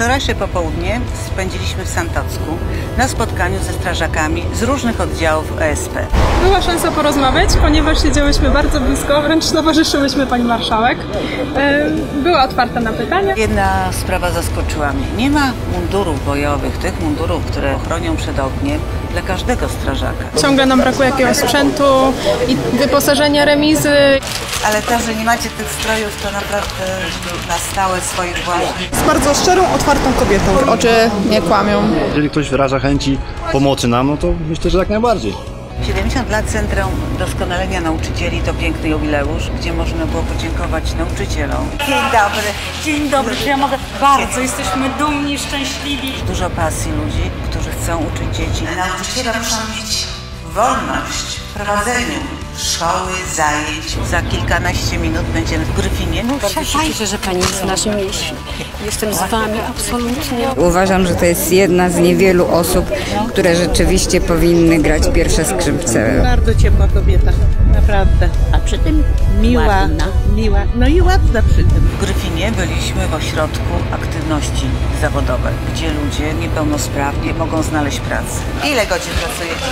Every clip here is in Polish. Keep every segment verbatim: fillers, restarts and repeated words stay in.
Wczorajsze popołudnie spędziliśmy w Santocku na spotkaniu ze strażakami z różnych oddziałów O S P. Była szansa porozmawiać, ponieważ siedziałyśmy bardzo blisko, wręcz towarzyszyłyśmy pani marszałek. Była otwarta na pytania. Jedna sprawa zaskoczyła mnie. Nie ma mundurów bojowych, tych mundurów, które chronią przed ogniem, dla każdego strażaka. Ciągle nam brakuje jakiegoś sprzętu i wyposażenia remizy. Ale to, że nie macie tych strojów, to naprawdę na stałe swoich własnych. Z bardzo szczerą, otwartą kobietą. Oczy nie kłamią. Jeżeli ktoś wyraża chęci pomocy nam, no to myślę, że jak najbardziej. siedemdziesiąt lat Centrum Doskonalenia Nauczycieli to piękny jubileusz, gdzie można było podziękować nauczycielom. Dzień dobry. Dzień dobry, czy ja mogę? Bardzo jesteśmy dumni, szczęśliwi. Dużo pasji ludzi, którzy chcą uczyć dzieci. Nauczyciele muszą mieć wolność w prowadzeniu szkoły, zajęć. Za kilkanaście minut będziemy w Gryfinie. Bardzo się cieszę, że pani jest w naszym mieście. Jestem z wami absolutnie. Uważam, że to jest jedna z niewielu osób, które rzeczywiście powinny grać pierwsze skrzypce. Bardzo ciepła kobieta, naprawdę. A przy tym miła, ładna. miła, no i ładna przy tym. W Gryfinie byliśmy w ośrodku aktywności zawodowej, gdzie ludzie niepełnosprawni mogą znaleźć pracę. Ile godzin pracujecie?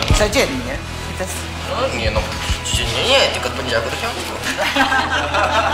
Codziennie. I to jest... No nie no, codziennie nie, tylko od poniedziałku do piątku.